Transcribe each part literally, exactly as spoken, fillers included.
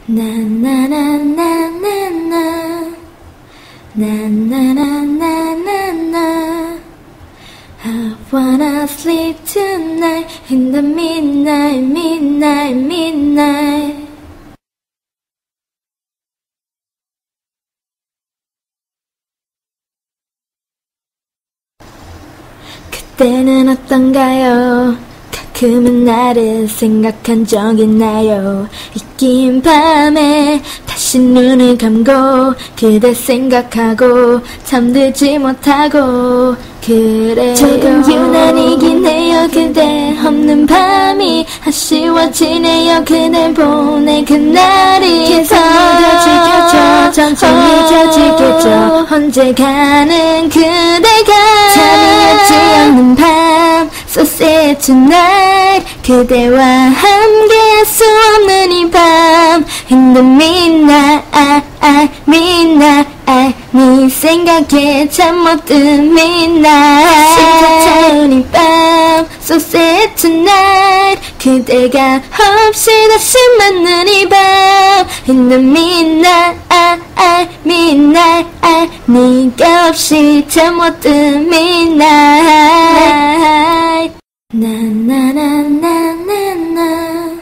나나나나나나 나나나나나나 I wanna sleep tonight in the midnight, midnight, midnight. 그때는 어떤가요? 가끔은 나를 생각한 적 있나요? 이 긴 밤에 다시 눈을 감고 그대 생각하고 잠들지 못하고 그래요. 조금 유난이긴 해요. 그대 없는 밤이 아쉬워지네요. 그대 보낸 그날이 계속 잊어지겠죠. 천천히 잊어지겠죠. 언제 가는 그대가 잠이 오지 않는 밤 So sad tonight 그대와 함께 할 수 없는 이 밤 In the midnight, midnight 네 생각에 잠 못 든 midnight 심장 차오른 이 밤 So sad tonight 그대가 없이 다시 맞는 이 밤 In the midnight, midnight 네가 없이 잠 못 든 midnight 나나나나나나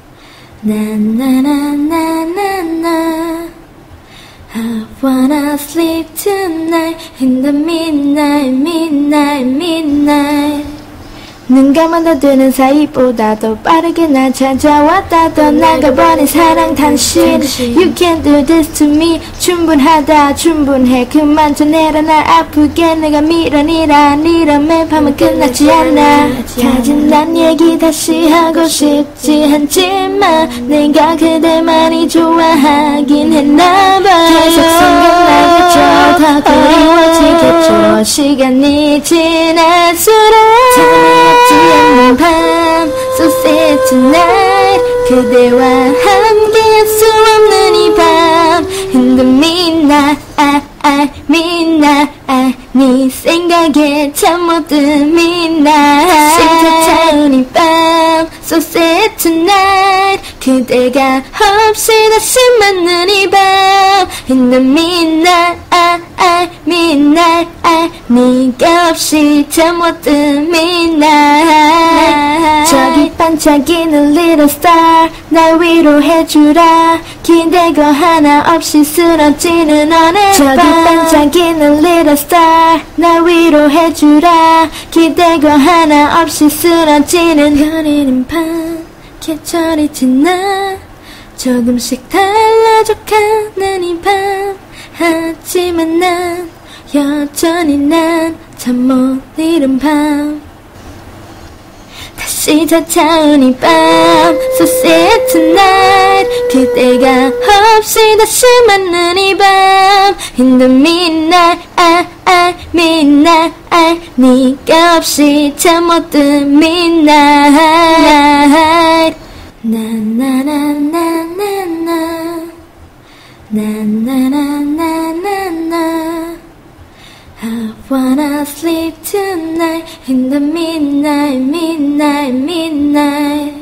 나나나나나나 I wanna sleep tonight in the midnight, midnight, midnight. 눈 감아도 뜨는 사이보다 더 빠르게 날 찾아왔다 떠나가버린 사랑 당신 You can do this to me 충분하다 충분해 그만 전해라 날 아프게 내가 밀어내라 이러면 밤은 끝나지 않아 가진 난 얘기 다시 하고 싶지 않지만 내가 그대 많이 좋아하긴 했나봐 계속 생각나겠죠 더 그리워지겠죠 시간이 지날수록 잠이 않는 밤 So sad tonight 그대와 함께 할 수 없는 이 밤 In the midnight, midnight 네 생각에 잠 못 든 midnight 심장 차오른 이 밤 So sad tonight 그대가 없이 다시 맞는 이 밤 In the midnight, midnight 네가 없이 잠 못 든 midnight 저기 반짝이는 little star 날 위로해주라 기대고 하나 없이 쓰러지는 어느 밤 저기 반짝이는 little star 날 위로해주라 기대고 하나 없이 쓰러지는 흐리는 밤 계절이 지나 조금씩 달라져가는 이 밤 하지만 난 여전히 난 잠 못 이룬 밤 다시 찾아온 이 밤 So sad tonight 그대가 없이 다시 맞는 이 밤 In the midnight, midnight 네가 없이 잠 못 든 midnight 나나나나나나 나나나나나나 I wanna sleep tonight in the midnight, midnight, midnight